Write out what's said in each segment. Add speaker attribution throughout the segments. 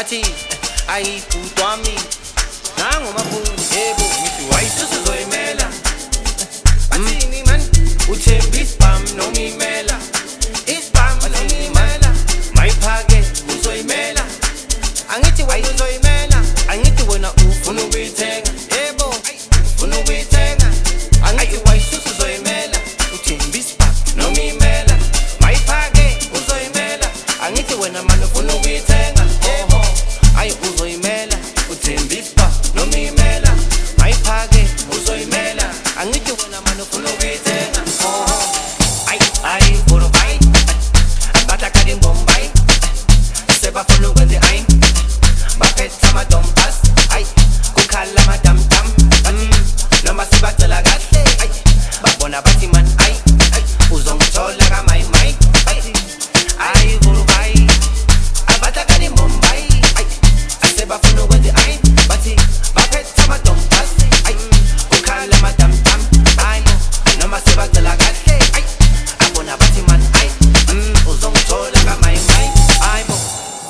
Speaker 1: bathi ayibhuti wami nangu mabhulu yebo ngithi wayisusu zoyimela bathini man uthemba isibham nomimela isibham nomimela mayiphake uzoyimela angithi wena uzoyimela angithi wena ufuna ukuyithenga yebo ufuna ukuyithenga angithi wayisusu zoyimela uthemba isibham nomimela mayiphake uzoyimela angithi wena man ufuna ukuyithenga yebo ayi uzoyimela uthemba isibham nomimela mayiphake uzoyimela angithi wena man ufuna ukuyithenga ayi boro bayi abatakadi Bombay sebafuna ukwenza ayi baphethe amadompas ayi kukhala amadamdam noma sibacela kahle ayi babona bathi man ayi uzongithola kamayimay ayi boro bayi abatakadi Bombay ayi sebafuna ukwenza ayi bathi baphethe amadompas ayi kukhala amadamdam ayi noma sibacela kahle ayi abona bathi man ayi uzongithola kamayimay ayi bo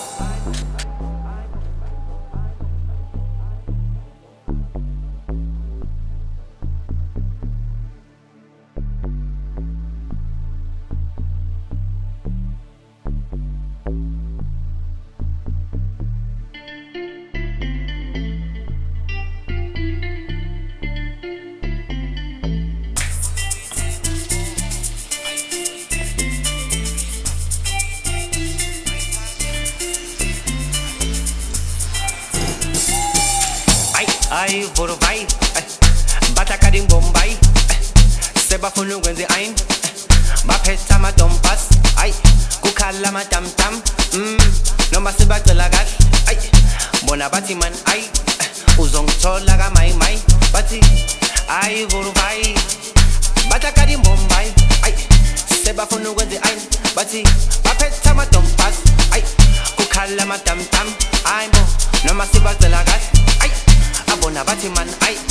Speaker 1: ayi boro bayi batakadi Bombay sebafuna ukwenza ayi baphethe amadompas ayi kukhala amadamdam noma sibacela kahle ayi bona bathi man ayi uzongithola kamayimay bathi ayi boro bayi batakadi Bombay ayi sebafuna ukwenza ayi bathi baphethe amadompas ayi kukhala amadamdam ayi bo noma sibacela kahle ayi abona bathi man ayi